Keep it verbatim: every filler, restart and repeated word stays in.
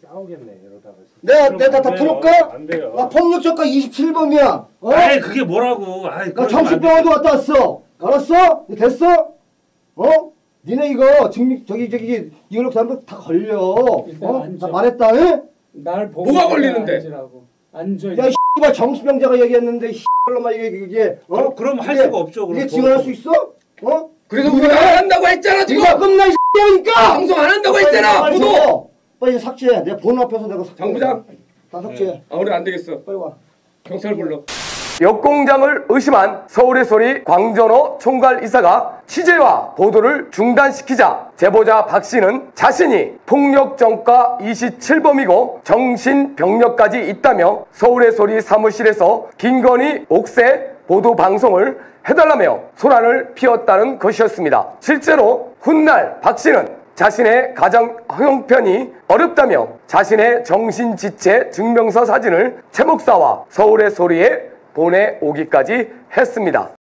싸우겠네 이러다가. 내가 내가 다 풀을까? 안 돼요. 나 폭력적가 이십칠 범이야. 어? 아이 그게 뭐라고? 아이 나 정신병원도 갔다 왔어. 알았어? 됐어? 어? 니네 이거 증명 저기 저기 이걸로 사람들 다 걸려. 어? 나 말했다. 에? 날 보고 뭐가 걸리는데? 앉으라고. 앉아. 야 씨발 정신병자가 얘기했는데 씨발로만 이게 이게 어? 어, 그럼 할 이게, 수가 없죠. 그럼 이게 더- 지원할 수 있어? 어? 그래서 우리가 안 한다고 했잖아 지금. 이거 끝나 이 씨발이니까. 방송 안 한다고 했잖아. 빨리 보도. 적어. 빨리 삭제해. 내가 번호 앞에서 내가 삭제. 장 부장. 다 삭제해. 아 우리 안 되겠어. 빨리 와. 경찰 불러. 역공장을 의심한 서울의 소리 광전호 총괄이사가 취재와 보도를 중단시키자 제보자 박 씨는 자신이 폭력전과 이십칠 범이고 정신병력까지 있다며 서울의 소리 사무실에서 김건희 옥새 보도 방송을 해달라며 소란을 피웠다는 것이었습니다. 실제로 훗날 박 씨는 자신의 가정 형편이 어렵다며 자신의 정신지체 증명서 사진을 최 목사와 서울의 소리에 보내오기까지 했습니다.